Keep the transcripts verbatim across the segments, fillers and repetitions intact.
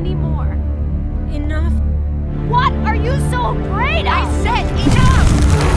anymore. Enough. What are you so afraid of? I said enough!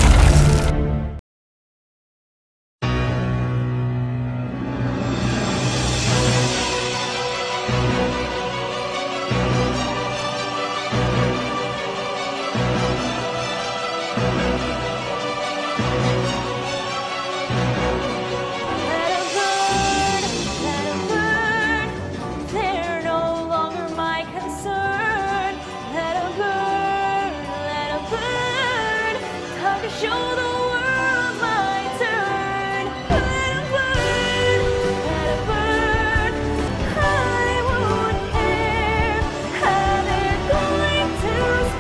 Show the world my turn. Let it burn, let it burn. I won't care how they're going to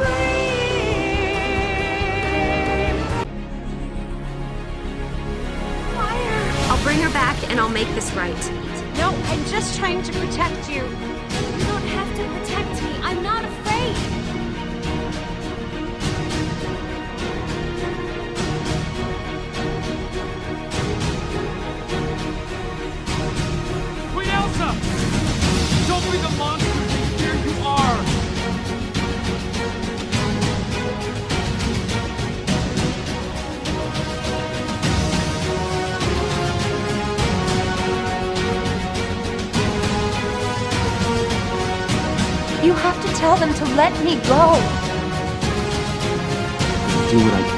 scream. Fire. I'll bring her back and I'll make this right. No, I'm just trying to protect you. You don't have to protect me. I'm not afraid. Elsa! Don't be the monster you fear you are! You have to tell them to let me go. Do what I can.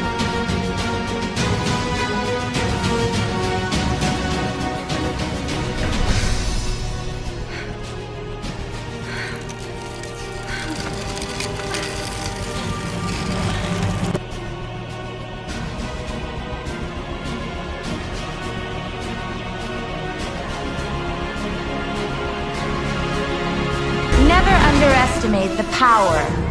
Never underestimate the power